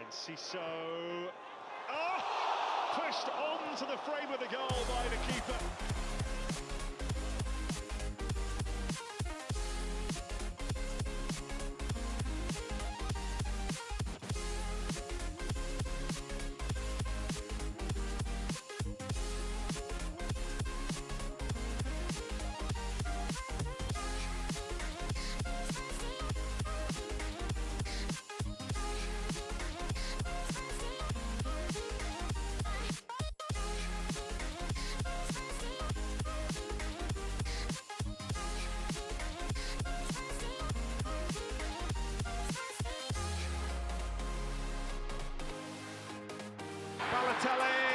Enciso, pushed onto the frame of the goal by the keeper. Balotelli!